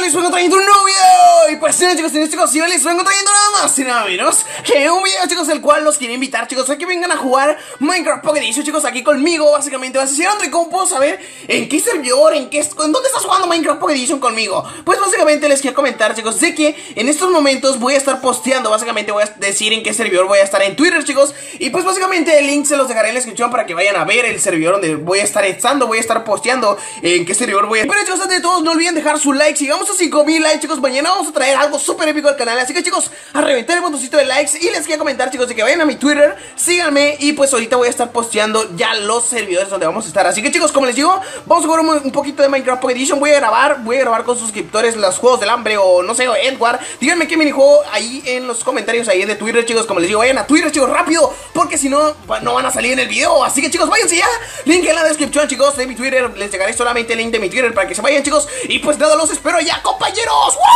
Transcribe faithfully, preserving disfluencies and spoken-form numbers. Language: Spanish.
les vengo trayendo un nuevo video. Y pues sí, chicos, en este ocasión les vengo trayendo nada más y nada menos que un video, chicos, el cual los quiero invitar, chicos, a que vengan a jugar Minecraft Pocket Edition, chicos, aquí conmigo. Básicamente vas a decir, André, ¿cómo puedo saber en qué servidor, en qué, en dónde estás jugando Minecraft Pocket Edition conmigo? Pues básicamente les quiero comentar, chicos, de que en estos momentos voy a estar posteando. Básicamente voy a decir en qué servidor voy a estar en Twitter, chicos. Y pues básicamente el link se los dejaré en la descripción para que vayan a ver el servidor donde voy a estar estando, voy a estar posteando en qué servidor voy a... Pero chicos, antes de todos, no olviden dejar su like. Si llegamos a cinco mil likes, chicos, mañana vamos a traer algo súper épico al canal. Así que chicos, a reventar el botoncito de likes. Y les quiero comentar, chicos, de que vayan a mi Twitter, síganme. Y pues ahorita voy a estar posteando ya los servidores donde vamos a estar. Así que chicos, como les digo, vamos a jugar un, un poquito de Minecraft Pocket Edition. Voy a grabar, voy a grabar con suscriptores los juegos del hambre o no sé, o Edward. Díganme qué minijuego ahí en los comentarios ahí de Twitter, chicos. Como les digo, vayan a Twitter, chicos, rápido, porque si no, no van a salir en el video. Así que chicos, váyanse ya. Link en la descripción, chicos, de mi Twitter. Les dejaré solamente el link de mi Twitter para que se vayan, chicos. Y pues nada, los espero ya, compañeros.